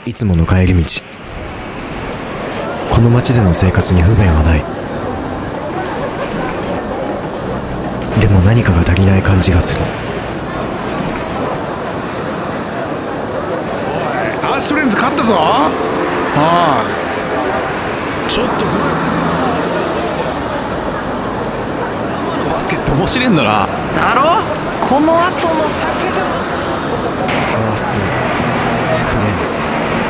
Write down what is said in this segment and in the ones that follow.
いつもの帰り道。この街での生活に不便はない。でも何かが足りない感じがする。 おい、アストレンズ勝ったぞ。ああ、ちょっと生のバスケット面白いんだな。だろ、この後の酒だ。 アースフレンズ。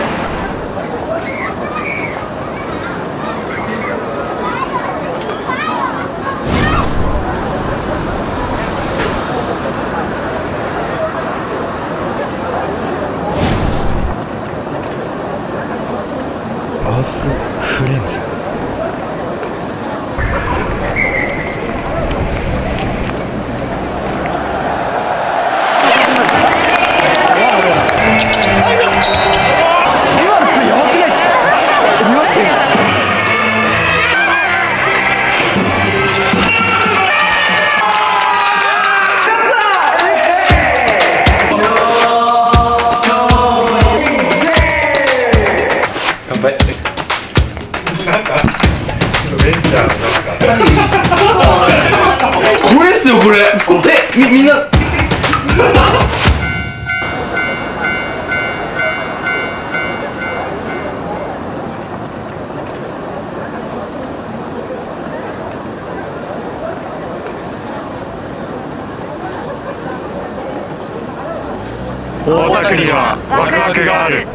アースフレンズ。 これっすよこれ。みんな大田区にはワクワクがある。